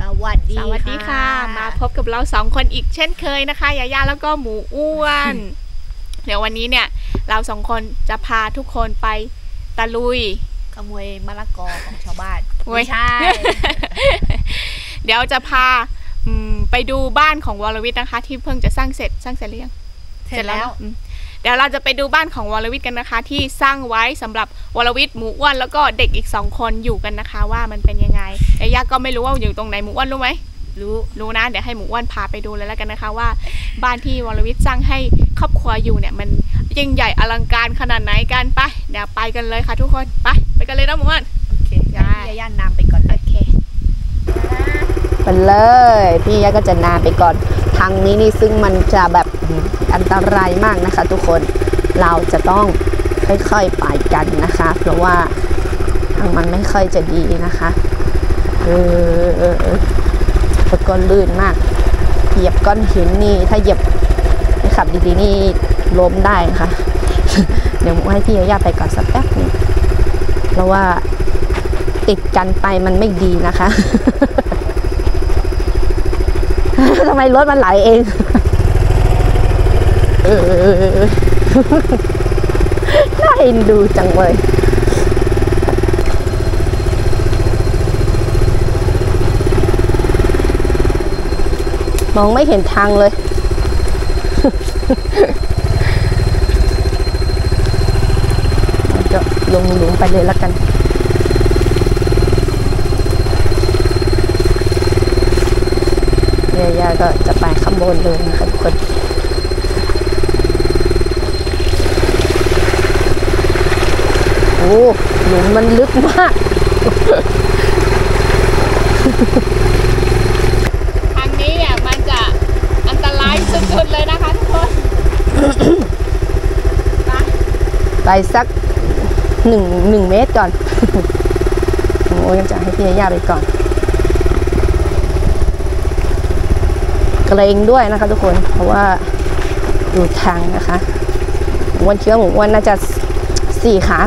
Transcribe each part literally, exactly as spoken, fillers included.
วัสดีสวัสดีค่ะมาพบกับเราสองคนอีกเช่นเคยนะคะยาย่าแล้วก็หมูอ้วนเดี๋ยววันนี้เนี่ยเราสองคนจะพาทุกคนไปตะลุยขโมยมะละกอของชาวบ้านไม่ใช่ เดี๋ยวจะพาไปดูบ้านของวรวิทย์นะคะที่เพิ่งจะสร้างเสร็จสร้างเสร็จหรือยังเสร็จแล้วเดี๋ยวเราจะไปดูบ้านของวรวิทย์กันนะคะที่สร้างไว้สำหรับวรวิทย์หมูอ้วนแล้วก็เด็กอีกสองคนอยู่กันนะคะว่ามันเป็นยังไงยาย่าก็ไม่รู้ว่าอยู่ตรงไหนหมูอ้วนรู้ไหมรู้รู้นะเดี๋ยวให้หมูอ้วนพาไปดูเลยแล้วกันนะคะว่าบ้านที่วรวิทย์สร้างให้ครอบครัวอยู่เนี่ยมันยิ่งใหญ่อลังการขนาดไหนกันไปเดี๋ยวไปกันเลยค่ะทุกคนไปไปกันเลยนะหมูอ้วนโอเคยาย่านำไปก่อนโอเคไปเลยพี่ยาก็จะนาไปก่อนทางนี้นี่ซึ่งมันจะแบบอันตรายมากนะคะทุกคนเราจะต้องค่อยๆไปกันนะคะเพราะว่าทางมันไม่ค่อยจะดีนะคะเออเออเออแล้วก็ลื่นมากเหยียบก้อนหินนี่ถ้าเหยียบขับดีๆนี่ล้มได้นะคะเดี๋ยวให้พี่ยาไปก่อนสักแป๊บนึงเพราะว่าติดกันไปมันไม่ดีนะคะทำไมรถมันไหลเองเออน่าเอ็นดูจังเลยมองไม่เห็นทางเลยจะลงหลุมไปเลยแล้วกันยาก็จะไปข้างบนเลยนะคะทุกคนโอ้หลุมมันลึกมากทางนี้เนี่ยมันจะอันตรายสุดๆเลยนะคะทุกคนไปสักหนึ่งหนึ่งเมตรก่อนโอ้ยจะให้พี่ยาไปก่อนเกรงด้วยนะคะทุกคนเพราะว่าดูทางนะคะวันเชื้อหมูอ้วนน่าจะสี่ขา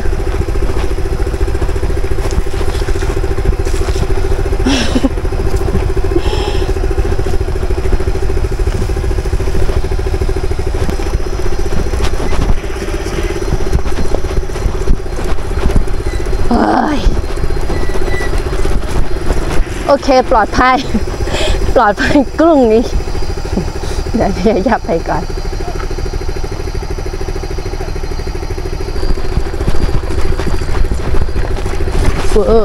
โอเคปลอดภัยปลอดภัยกลุ่มนี้เดี๋ยวพี่ยาไปก่อนเออ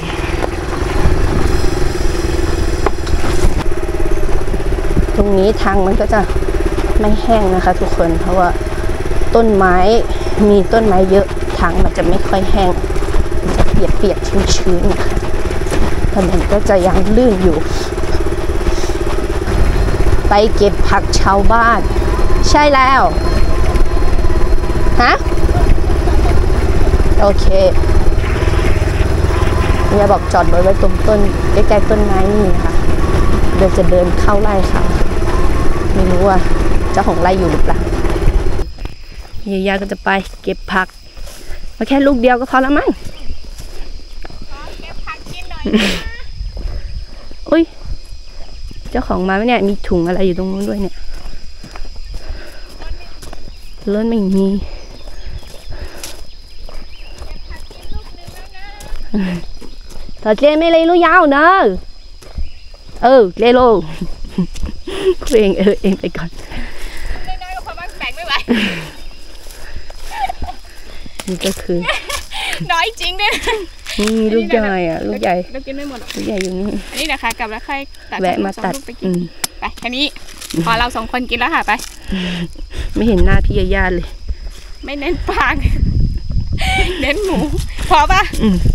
ตรงนี้ทางมันก็จะไม่แห้งนะคะทุกคนเพราะว่าต้นไม้มีต้นไม้เยอะทางมันจะไม่ค่อยแห้งจะเปียกๆชื้นๆนะคะถนนก็จะยังลื่นอยู่ไปเก็บผักชาวบ้านใช่แล้วฮะโอเคเนี่ยบอกจอดรถไว้ตรงต้นใกล้ๆต้นไม้นี่ค่ะเดี๋ยวจะเดินเข้าไร่ค่ะไม่รู้ว่าเจ้าของไร่อยู่หรือเปล่ายายก็จะไปเก็บผักมาแค่ลูกเดียวก็พอแล้วมั้งเก็บผักกินหน่อยอุ้ยเจ้าของมาไหมเนี่ยมีถุงอะไรอยู่ตรงนู้นด้วยเนี่ยรถไม่มีถอดเจไม่เลยลูกยาวเนอะเออเลโลพูดเองเออเองไปก่อนน้อยๆก็พอมันแบ่งไม่ไหวนี่ก็คือน้อยจริงด้วยลูกใหญ่อ่ะลูกใหญ่เรากินไม่หมดลูกใหญ่อยู่นี่อันนี้นะคะกลับแล้วค่อยตัดแวะมาตัดไปกินไปแค่นี้พอเราสองคนกินแล้วค่ะไปไม่เห็นหน้าพี่ยาเลยไม่เน้นปากเน้นหมูพอปะ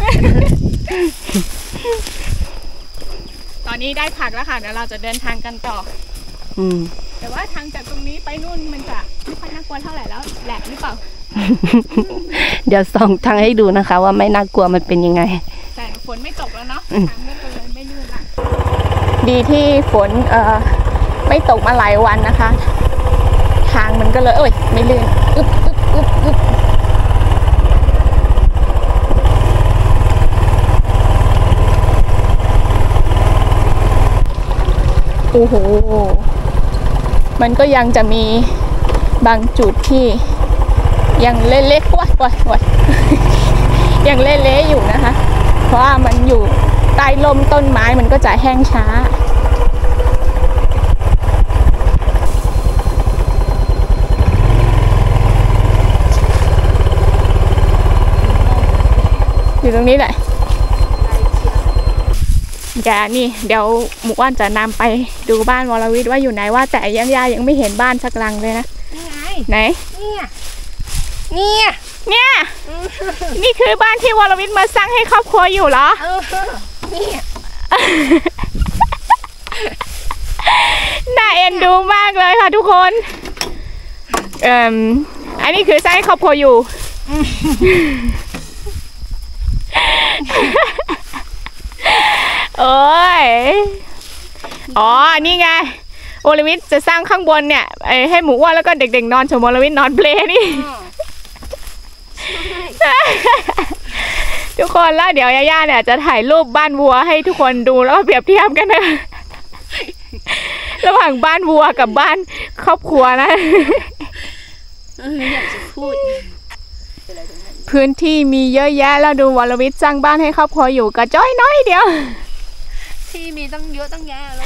ตอนนี้ได้ผักแล้วค่ะเดี๋ยวเราจะเดินทางกันต่อแต่ว่าทางจากตรงนี้ไปนู่นมันจะไม่ค่อยน่ากลัวเท่าไหร่แล้วแหลกหรือเปล่าเดี๋ยวส่องทางให้ดูนะคะว่าไม่น่ากลัวมันเป็นยังไงแต่ฝนไม่ตกแล้วเนาะทางก็เลยไม่ลื่นละดีที่ฝนเอ่อไม่ตกมาหลายวันนะคะทางมันก็เลยเอ้ยไม่ลื่นอึ๊บอึ๊บอึ๊บอึ๊บเโอ้โหมันก็ยังจะมีบางจุดที่ยังเละๆว้ายว้ายว้ายยังเละๆอยู่นะคะเพราะว่ามันอยู่ใต้ลมต้นไม้มันก็จะแห้งช้าอยู่ตรงนี้แหละอย่านี่เดี๋ยวหมู่อ้วนจะนำไปดูบ้านวรวิทย์ว่าอยู่ไหนว่าแต่ยังย่ายังไม่เห็นบ้านสักหลังเลยนะไหนเนี่ยเนี่ยเนี่ยนี่คือบ้านที่วรวิทย์มาสร้างให้ครอบครัวอยู่เหรอเนี่ยน่าเอ็นดูมากเลยค่ะทุกคนเอ่ออันนี้คือสร้างให้ครอบครัวอยู่โอ้ยอ๋อนี่ไงวรวิทย์จะสร้างข้างบนเนี่ยให้หมูอ้วนแล้วก็เด็กๆนอนส่วนวรวิทย์นอนเปลนี่ทุกคนแล้วเดี๋ยวย่าๆเนี่ยจะถ่ายรูปบ้านวัวให้ทุกคนดูแล้วก็เปรียบเทียบกันนะระหว่างบ้านวัวกับบ้านครอบครัวนะอยากจะพูดพื้นที่มีเยอะแยะแล้วดูวรวิทย์สร้างบ้านให้ครอบครัวอยู่กระจ้อยน้อยเดียวที่มีตั้งเยอะตั้งแยะแล้ว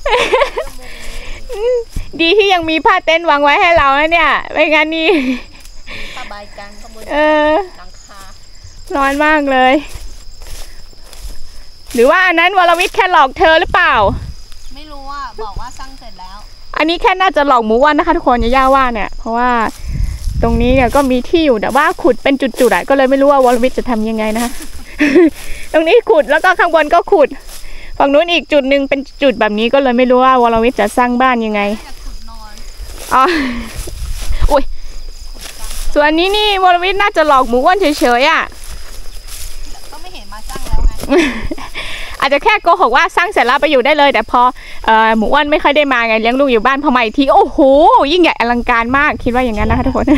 ดีที่ยังมีผ้าเต็นท์วางไว้ให้เราเนี่ยไม่งั้นนี่ผ้าใบกางข้างบนหลังคาร้อนมากเลยหรือว่าอันนั้นวรวิทย์แค่หลอกเธอหรือเปล่าไม่รู้ว่าบอกว่าสร้างเสร็จแล้วอันนี้แค่น่าจะหลอกหมูวันนะคะทุกคนย่าว่าเนี่ยเพราะว่าตรงนี้เนี่ยก็มีที่อยู่แต่ว่าขุดเป็นจุดๆอ่ะก็เลยไม่รู้ว่าวรวิทย์จะทำยังไงนะคะ ตรงนี้ขุดแล้วก็ข้างบนก็ขุดฝั่งนู้นอีกจุดหนึ่งเป็นจุดแบบนี้ก็เลยไม่รู้ว่าวรวิทย์จะสร้างบ้านยังไงอ๋ออุ้ยส่วนนี้นี่วรวิทย์น่าจะหลอกหมูอ้วนเฉยๆอ่ะก็ไม่เห็นมาสร้างแล้วไงอาจจะแค่โกหกว่าสร้างเสร็จแล้วไปอยู่ได้เลยแต่พอเอ่อหมูอ้วนไม่ค่อยได้มาไงเลี้ยงลูกอยู่บ้านพอมาอีกทีโอ้โหยิ่งใหญ่อลังการมากคิดว่าอย่างนั้นนะคะทุกคน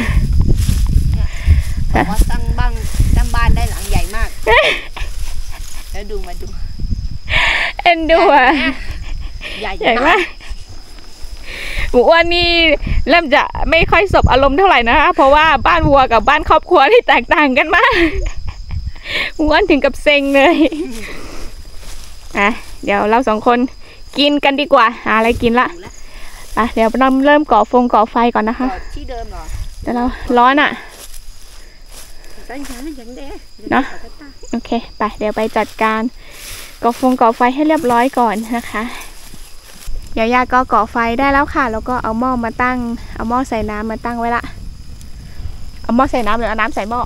บอกว่าสร้างบ้านสร้างบ้านได้หลังใหญ่มากแล้วดูมาดูเอ็นดูอ่ะใหญ่ใหญ่มากหมูอ้วนนี่เริ่มจะไม่ค่อยสบอารมณ์เท่าไหร่นะคะเพราะว่าบ้านวัวกับบ้านครอบครัวที่แตกต่างกันมากหมูอ้วนถึงกับเซ็งเลยอ่ะเดี๋ยวเราสองคนกินกันดีกว่าหาอะไรกินละอ่ะเดี๋ยวเราเริ่มก่อฟงก่อไฟก่อนนะคะที่เดิมเหรอแต่เราร้อนอ่ะเนาะโอเคไปเดี๋ยวไปจัดการก่อฟงก่อไฟให้เรียบร้อยก่อนนะคะยาย่าก็ก่อไฟได้แล้วค่ะแล้วก็เอาหม้อมาตั้งเอาหม้อใส่น้ำมาตั้งไว้ละเอาหม้อใส่น้ำหรือเอาน้ำใส่หม้อ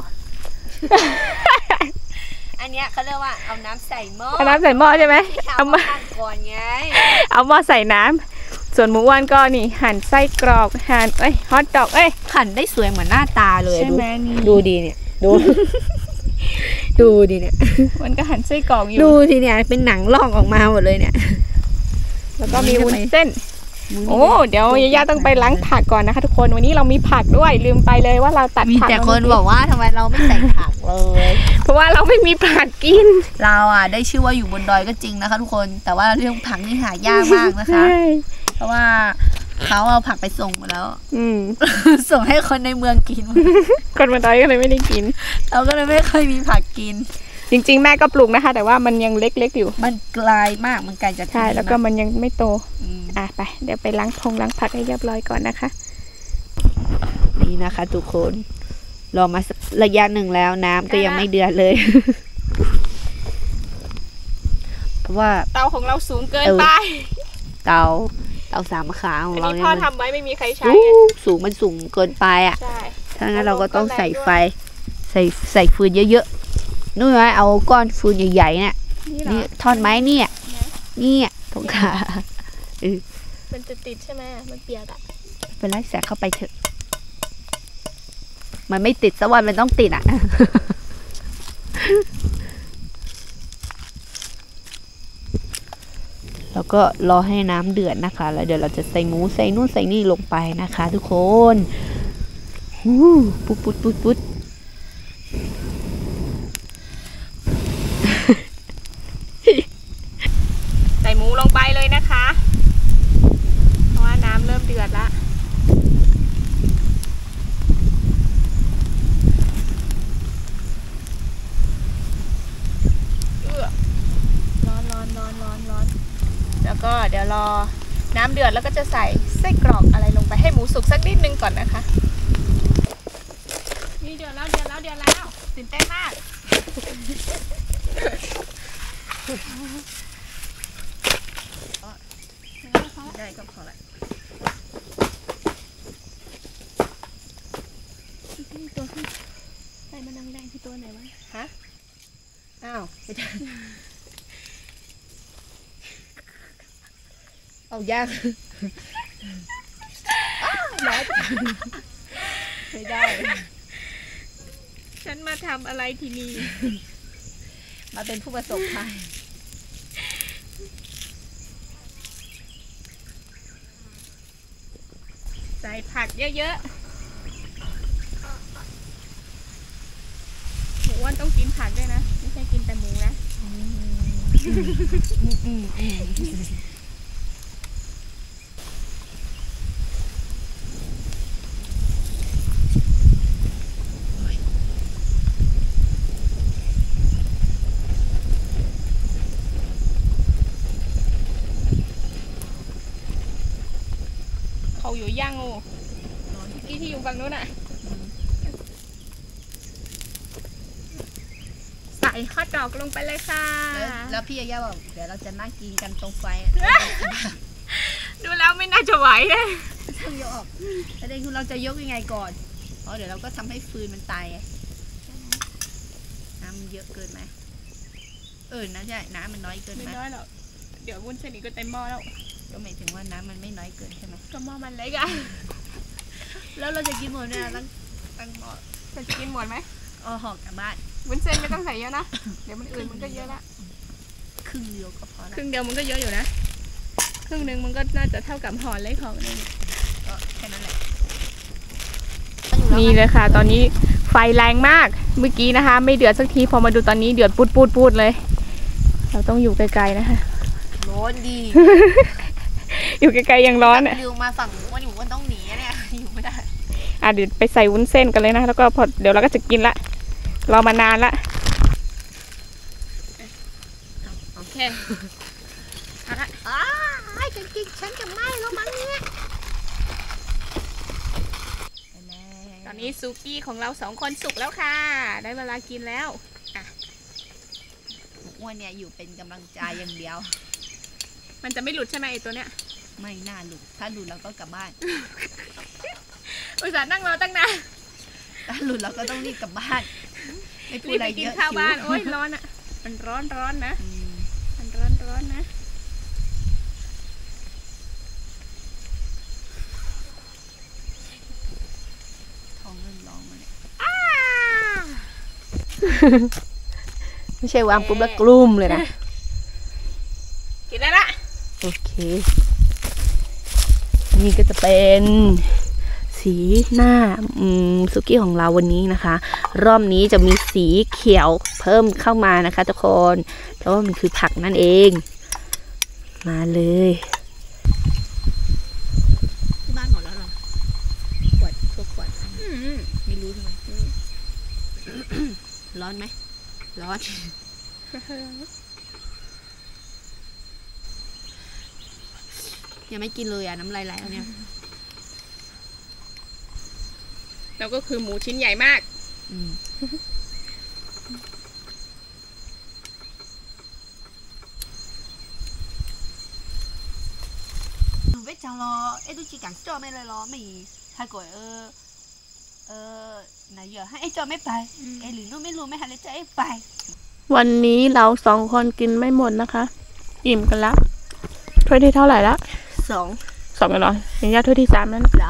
อันเนี้ยเขาเรียกว่าเอาน้ำใส่หม้อเอาน้ำใส่หม้อใช่ไหมเอามาก่อนไงเอาหม้อใส่น้ำส่วนหมูอ้วนก็นี่หั่นไส้กรอกหั่นเอ้ยฮอทดอกเอ้ยหั่นได้สวยเหมือนหน้าตาเลยใช่ไหมนี่ดูดีเนี่ยดูดูดีเนี่ยมันก็หั่นไส้กรอกอยู่ดูทีเนี่ยเป็นหนังลอกออกมาหมดเลยเนี่ยแล้วก็มีวุ้นเส้นโอ้เดี๋ยวยาย่าต้องไปล้างผักก่อนนะคะทุกคนวันนี้เรามีผักด้วยลืมไปเลยว่าเราตัดผักมีแต่คนบอกว่าทำไมเราไม่ใส่ผักเลยเพราะว่าเราไม่มีผักกินเราอ่ะได้ชื่อว่าอยู่บนดอยก็จริงนะคะทุกคนแต่ว่าเรื่องผักนี่หายากมากนะคะเพราะว่าเขาเอาผักไปส่งมาแล้วส่งให้คนในเมืองกินคนบนดอยก็เลยไม่ได้กินเราก็เลยไม่เคยมีผักกินจริงๆแม่ก็ปลูกนะคะแต่ว่ามันยังเล็กๆอยู่มันไกลมากมันไกลจากใช่แล้วก็มันยังไม่โตอ่ะไปเดี๋ยวไปล้างพงล้างผักให้เรียบร้อยก่อนนะคะนี่นะคะทุกคนรอมาระยะหนึ่งแล้วน้ำก็ยังไม่เดือดเลยเพราะว่าเตาของเราสูงเกินไปเตาเตาสามขาของเราเนี่ยพ่อทำไว้ไม่มีใครใช้สูงมันสูงเกินไปอ่ะถ้างั้นเราก็ต้องใส่ไฟใส่ใส่ฟืนเยอะๆนู่นไว้เอาก้อนฟืนใหญ่ๆเนี่ยนี่ท่อนไม้เนี่ยนี่ตรงขามันจะติดใช่ไหมมันเปียกอ่ะเป็นไรแสกเข้าไปเถอะมันไม่ติดสักวันมันต้องติดอ่ะแล้วก็รอให้น้ำเดือดนะคะแล้วเดี๋ยวเราจะใส่หมูใส่นู่นใส่นี่ลงไปนะคะทุกคนฮู้ปุ๊บปุ๊บปุ๊บปุ๊บใส่หมูลงไปเลยนะคะำเริ่มเดือดละร้อนร้อนร้อนร้อนร้อนแล้วก็เดี๋ยวรอน้ำเดือดแล้วก็จะใส่ไส้กรอกอะไรลงไปให้หมูสุกสักนิดนึงก่อนนะคะนี่เดือดแล้วเดือดแล้วเดือดแล้วตื่นเต้นมากได้ก็พอละตัวที่ใส่มันแดงๆคือตัวไหนวะฮะอ้าวไม่ได้เอายากไม่ได้ฉันมาทำอะไรที่นี่มาเป็นผู้ประสบภัยใส่ผักเยอะๆหมูอ้วนต้องกินผักด้วยนะไม่ใช่กินแต่หมูนะเขาอยู่ย่างโอ้ที่ที่อยู่ฝั่งนู้นอ่ะใส่ฮอทดอกลงไปเลยค่ะแล้วพี่ย่าบอกเดี๋ยวเราจะนั่งกินกันตรงไฟดูแล้วไม่น่าจะไหวเลยต้องยกออกประเด็นคือเราจะยกยังไงก่อนเพราะเดี๋ยวเราก็ทำให้ฟืนมันตายน้ำมันเยอะเกินไหมเออนะใช่น้ำมันน้อยเกินไหมไม่น้อยหรอกเดี๋ยววุ้นเส้นอีกก็เต็มหม้อแล้วก็หมายถึงว่าน้ำมันไม่น้อยเกินใช่ไหมก็หม้อมันเล็กอะแล้วเราจะกินหมดเนี่ยตั้งตั้งหม้อจะกินหมดไหมอ๋อห่อกลับบ้านวุ้นเส้นไม่ต้องใส่เยอะนะเดี๋ยวมันอื่นมันก็เยอะละครึ่งเดียวก็พอครึ่งเดียวมันก็เยอะอยู่นะครึ่งหนึ่งมันก็น่าจะเท่ากับห่อเล็กของนึงก็แค่นั้นแหละนี่เลยค่ะตอนนี้ไฟแรงมากเมื่อกี้นะคะไม่เดือดสักทีพอมาดูตอนนี้เดือดปูดปูดปูดเลยเราต้องอยู่ไกลๆนะคะร้อนดีอยู่ไกลๆยังร้อนอ่ะลืมมาฝั่งว่าอยู่ว่าต้องหนีเนี่ยอยู่ไม่ได้อ่ะเดี๋ยวไปใส่วุ้นเส้นกันเลยนะแล้วก็พอเดี๋ยวเราก็จะกินละรอมานานละโอเคเอาละอ้าจริงๆฉันจะไม่แล้วมั้งเนี่ยตอนนี้ซูกี้ของเราสองคนสุกแล้วค่ะได้เวลากินแล้วอ่ะอ้วนเนี่ยอยู่เป็นกำลังใจอย่างเดียวมันจะไม่หลุดใช่ไหมไอตัวเนี้ยไม่น่าหลุดถ้าหลุดเราก็กลับบ้านอุตส่าห์นั่งรอตั้งนานถ้าหลุดเราก็ต้องรีบกลับบ้านไม่พูดอะไรเยอะกินข้าวบ้านโอ๊ยร้อนอ่ะมันร้อนร้อนนะมันร้อนร้อนนะท้องเริ่มร้องมาเนี่ยไม่ใช่วางปุ๊บแล้วกลุ่มเลยนะกินได้ละโอเคนี่ก็จะเป็นสีหน้าซุกี้ของเราวันนี้นะคะรอบนี้จะมีสีเขียวเพิ่มเข้ามานะคะทุกคนเพราะว่ามันคือผักนั่นเองมาเลยที่บ้านหมดแล้วหรอขวดทุกขวดไม่รู้ทำไมร้อนไหมร้อนยังไม่กินเลยอ่ะน้ำลายไหลแล้วเนี่ยแล้วก็คือหมูชิ้นใหญ่มาก bây giờ lo em tôi chỉ cần cho mấy lời lo mày hai gọi ơ ơ nãy giờ hai em cho mấy bài em liền nó mấy luôn mấy hai lấy cho em bài วันนี้เราสองคนกินไม่หมดนะคะอิ่มกันแล้วถ้วยที่เท่าไหร่ละสองสองกันเหรอยังยาถ้วยที่สามแล้วนะเหรอ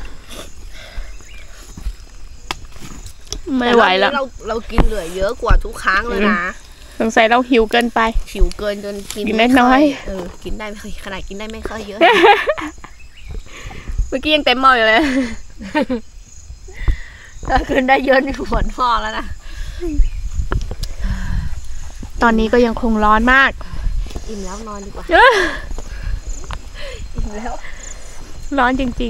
ไม่ไหวแล้วเราเรากินเหลือเยอะกว่าทุกครั้งเลยนะสงสัยเราหิวเกินไปหิวเกินจนกินไม่น้อยเออกินได้ไม่ขนาดกินได้ไม่ค่อยเยอะเมื่อกี้ยังเต็มหม้ออยู่เลยถ้ากินได้เยอะนี่หมดหม้อแล้วนะตอนนี้ก็ยังคงร้อนมากอิ่มแล้วนอนดีกว่าอิ่มแล้วร้อนจริง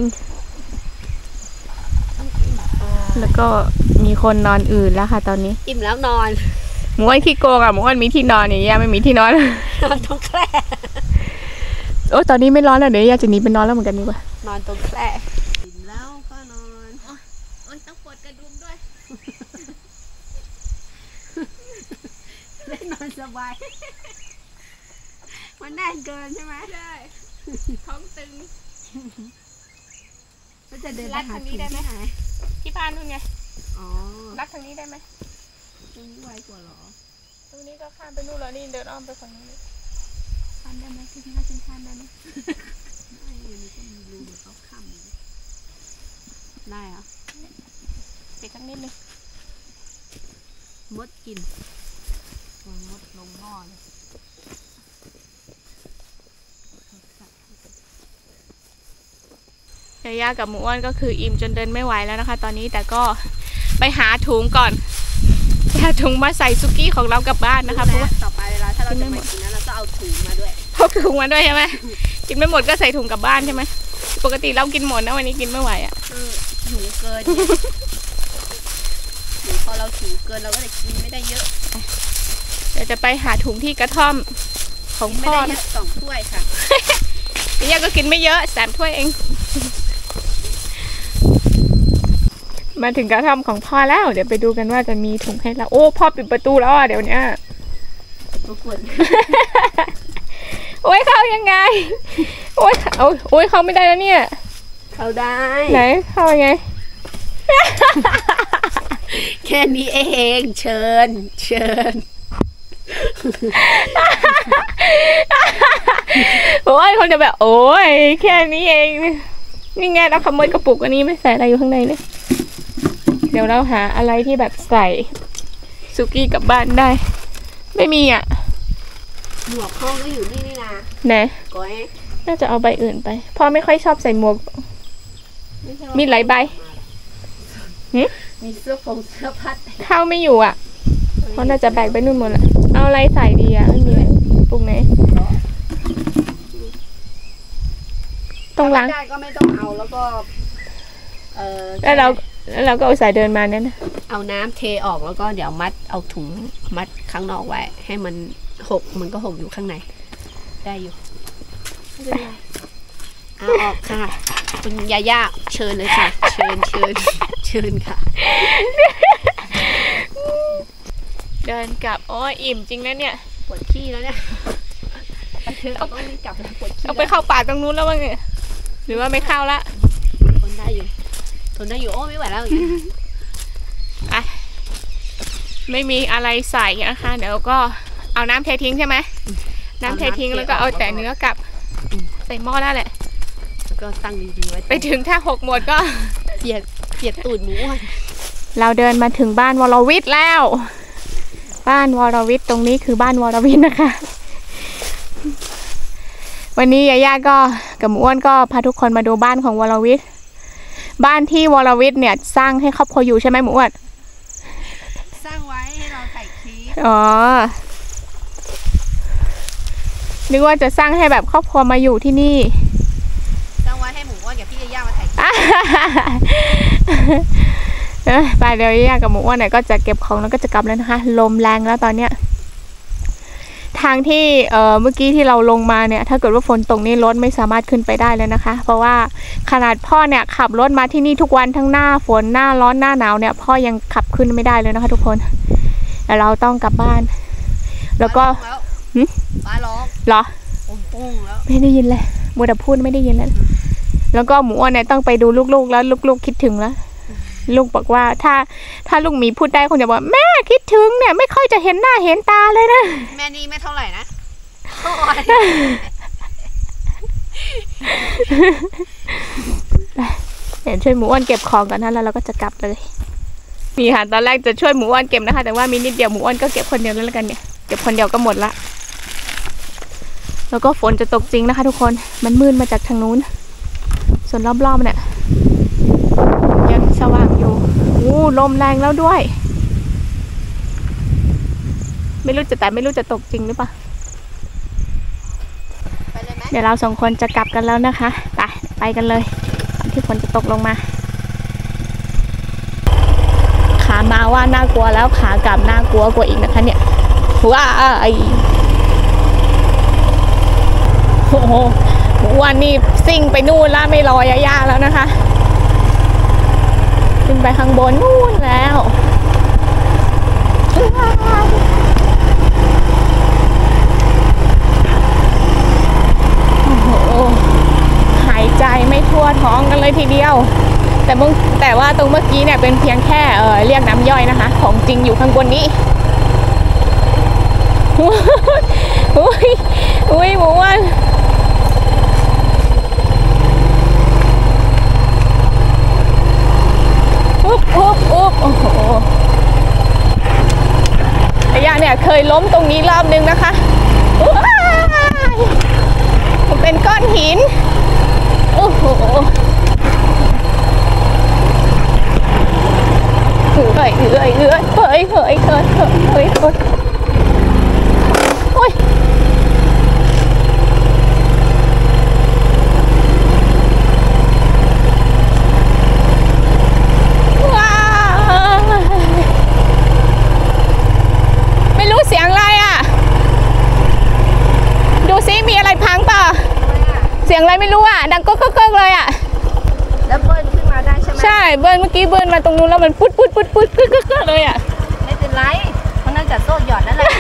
ๆแล้วก็มีคนนอนอื่นแล้วค่ะตอนนี้อิ่มแล้วนอนหมูอ้วนขี้โกงอ่ะหมูอ้วนมีที่นอนอย่างเงี้ยไม่มีที่นอนนอนตรงแคร่โอ้ตอนนี้ไม่ร้อนแล้วเดี๋ยวยาจะหนีไปนอนแล้วเหมือนกันดีกว่านอนตรงแคร่อิ่มแล้วก็นอนโอ้ยต้องปวดกระดุมด้วยได้นอนสบายมันแน่นเกินใช่ไหมใช่ท้องตึงก็จะเดินไปหาถุงที่ไหนที่บ้านนู่นไงอ๋อรัดทางนี้ได้ไหมตรงนี้ไวกว่าเหรอตรงนี้ก็ข้ามไปนู่นแล้วนี่เดินอ้อมไปฝั่งนู้นข้ามได้ไหมที่ที่ว่าฉันข้ามได้ไหมไม่อันนี้ก็มีรูเหมือนเขาค้ำอยู่ได้เหรอปิดทั้งนิดนึงมดกินวางมดลงหม้อเลยยาย่ากับหมูอ้วนก็คืออิ่มจนเดินไม่ไหวแล้วนะคะ ตอนนี้แต่ก็ไปหาถุงก่อนไปหาถุงมาใส่ซุกี้ของเรากลับบ้านนะคะเพราะว่าต่อไปเวลาถ้าเราจะมากินนะเราก็เอาถุงมาด้วยพกถุงมาด้วยใช่ไหมกินไม่หมดก็ใส่ถุงกลับบ้านใช่ไหมปกติเรากินหมดนะวันนี้กินไม่ไหวอ่ะคือหิวเกินเนี่ยหิวพอเราหิวเกินเราก็เลยกินไม่ได้เยอะเดี๋ยวจะไปหาถุงที่กระท่อมของไม่พ่อได้เยอะสองถ้วยค่ะยาย่าก็กินไม่เยอะสามถ้วยเองมาถึงกระท่อมของพ่อแล้วเดี๋ยวไปดูกันว่าจะมีถุงให้เราโอ้พ่อปิดประตูแล้วอ่ะเดี๋ยวนี้ทุกคนโอ้ยเข้ายังไงโอ้ยเอาโอ้ยเข้าไม่ได้แล้วเนี่ยเข้าได้ไหนเข้ายังไงแค่นี้เองเชิญเชิญโอ้ยคนจะแบบโอ้ยแค่นี้เองนี่ไงเราขโมยกระปุกอันนี้ไม่ใส่อะไรอยู่ข้างในเลยเดี๋ยวเราหาอะไรที่แบบใส่สุกี้กลับบ้านได้ ไม่มีอ่ะหมวกห้องก็อยู่นี่นี่นะไหนก้อยน่าจะเอาใบอื่นไปพ่อไม่ค่อยชอบใส่หมวกไใช่มีหลายใบหึมีเสื้อผงเสื้อพัดเข้าไม่อยู่อ่ะเพราะน่าจะแบกไปนู่นหมดละเอาอะไรใส่ดีอ่ะไม่มีอะไรปรุงไหนต้องล้างได้ก็ไม่ต้องเอาแล้วก็เออแล้วเราแล้วเราก็เอาใส่เดินมาเนี่ยนะเอาน้ำเทออกแล้วก็เดี๋ยวมัดเอาถุงมัดข้างนอกไว้ให้มันหกมันก็หกอยู่ข้างในได้อยู่เอาออกค่ะคุณยาย่าเชิญเลยค่ะ เชิญเชิญเชิญค่ะเดินกลับโอ้ยอิ่มจริงนะเนี่ยปวดขี้แล้วเนี่ยไปเถอะเราต้องรีบกลับแล้วปวดขี้เอาไปเข้าป่าตรงนู้นแล้วมั้งเนี่ยหรือว่าไม่เข้าละทนได้อยู่ทนได้อยู่โอ้ไม่ไหวแล้วอย่างนี้อ่ะไม่มีอะไรใส่นะคะเดี๋ยวก็เอาน้ำเททิ้งใช่ไหมน้ำเททิ้งแล้วก็เอาแต่เนื้อกลับใส่หม้อได้แหละแล้วก็ตั้งดีๆไว้ไปถึงถ้าหกหมดก็เปียกเปียกตูดหมูอ่ะเราเดินมาถึงบ้านวรวิทย์แล้ว บ้านวรวิทย์ตรงนี้คือบ้านวรวิทย์นะคะ วันนี้ยาย่าก็กับหมูอ้วนก็พาทุกคนมาดูบ้านของวรวิทย์บ้านที่วรวิทย์เนี่ยสร้างให้ครอบครัวอยู่ใช่ไหมหมูอ้วนสร้างไว้ให้เราถ่ายคลิปอ๋อนึกว่าจะสร้างให้แบบครอบครัวมาอยู่ที่นี่สร้างไว้ให้หมูอ้วนกับพี่ยาย่ามาถ่ายคลิปเอ้ยไปเดี๋ยวยากับหมูอ้วนเนี่ยก็จะเก็บของแล้วก็จะกลับแล้วนะคะลมแรงแล้วตอนเนี้ยทางที่เอ่อเมื่อกี้ที่เราลงมาเนี่ยถ้าเกิดว่าฝนตกนี่รถไม่สามารถขึ้นไปได้เลยนะคะเพราะว่าขนาดพ่อเนี่ยขับรถมาที่นี่ทุกวันทั้งหน้าฝนหน้าร้อนหน้าหนาวเนี่ยพ่อยังขับขึ้นไม่ได้เลยนะคะทุกคนแต่เราต้องกลับบ้าน แล้วก็ หึฟ้าร้องเหรอปุ้งๆแล้วไม่ได้ยินเลยมัวแต่พูดไม่ได้ยินเลยแล้วก็หมูอ้วนเนี่ยต้องไปดูลูกๆแล้วลูกๆคิดถึงแล้วลูกบอกว่าถ้าถ้าลูกหมีพูดได้คงจะบอกแม่คิดถึงเนี่ยไม่ค่อยจะเห็นหน้าเห็นตาเลยนะแม่นี่ไม่เท่าไหร่นะเดี๋ยวช่วยหมูอ้วนเก็บของกันนะแล้วเราก็จะกลับเลยนี่ค่ะตอนแรกจะช่วยหมูอ้วนเก็บนะคะแต่ว่ามีนิดเดียวหมูอ้วนก็เก็บคนเดียวแล้วกันเนี่ยเก็บคนเดียวก็หมดละแล้วก็ฝนจะตกจริงนะคะทุกคนมันมืดมาจากทางนู้นส่วนรอบๆเนี่ยยังสว่างอยู่อู้ลมแรงแล้วด้วยไม่รู้จะแต่ไม่รู้จะตกจริงหรือเปล่าไปเลยไหมเดี๋ยวเราสองคนจะกลับกันแล้วนะคะไปไปกันเลยก่อนที่ฝนจะตกลงมาขามาว่าน่ากลัวแล้วขากลับน่ากลัวกว่าอีกนะคะเนี่ยว้ายโอ้โหวันนี้ซิ่งไปนู่นแล้วไม่รอยาๆแล้วนะคะขึ้นไปข้างบนนู่นแล้วโอ้โหหายใจไม่ทั่วท้องกันเลยทีเดียวแต่เมื่อแต่ว่าตรงเมื่อกี้เนี่ยเป็นเพียงแค่เออเรียกน้ำย่อยนะคะของจริงอยู่ข้างบนนี้อุ้ยอุ้ยหมูอ้วนอุ๊บอุ๊บอุ๊บโอ้โหระยะเนี่ยเคยล้มตรงนี้รอบนึงนะคะมันเป็นก้อนหินโอ้โหเอ้ยเอ้ยเอ้ยเอ้ยเอ้ยเอ้ยเอ้ยเอ้ยเอ้ยโอ้ยว้าวไม่รู้เสียงอะไรอ่ะดูซิมีอะไรพังเปล่าเสียงอะไรไม่รู้อ่ะดังก็ก็ก็เลยอ่ะแล้วเบิ้ลขึ้นมาได้ใช่ไหมใช่เบิ้ลเมื่อกี้เบิ้ลมาตรงนู้นแล้วมันปุ๊ดปุ๊ดปุ๊ดปุ๊ดก็ก็ก็เลยอ่ะไม่เป็นไรเพราะน่าจะโซ่หยอดนั่นแหละ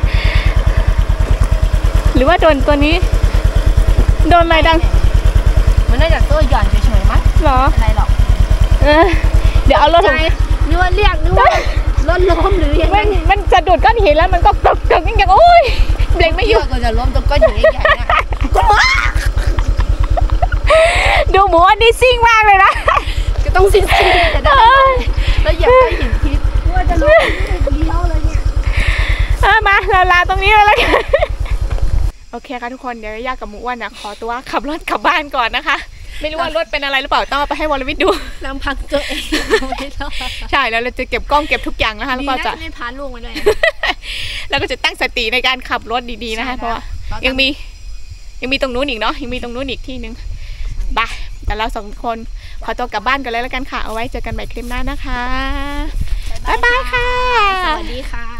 หรือว่าโดนตัวนี้โดนอะไรดังมันน่าจะโซ่หยอดเฉยๆมั้งหรออะไรหรอกเออเดี๋ยวเอารถนึกว่าเรียกนึกว่ารถล้มหรือยังไงมันสะดุดก้อนหินแล้วมันก็กึกกึกอย่างโอ้ยเบรกไม่อยู่ก็จะล้มตรงก้อนหินใหญ่ๆนะดูหมูอันนี้ซิ่งมากเลยนะก็ต้องซิ่งๆจะได้แล้วอย่าไปหินทิพย์ว่าจะล้มเลี้ยวเลยเนี่ยมาลาลาตรงนี้เลยโอเคค่ะทุกคนเดี๋ยวยากกับหมูอ้วนนะขอตัวขับรถกลับบ้านก่อนนะคะไม่รู้ว่ารถเป็นอะไรหรือเปล่าต้องเอาไปให้วรวิทย์ดูลำพังตัวเองใช่แล้วเราจะเก็บกล้องเก็บทุกอย่างนะคะแล้วก็จะไม่พาลูกมาด้วยแล้วก็จะตั้งสติในการขับรถดีๆนะคะเพราะว่ายังมียังมีตรงนู้นอีกเนาะยังมีตรงนู้นอีกที่นึงไปแต่เราสองคนขอตัวกลับบ้านกันเลยแล้วกันค่ะเอาไว้เจอกันใหม่คลิปหน้านะคะบ๊ายบายค่ะสวัสดีค่ะ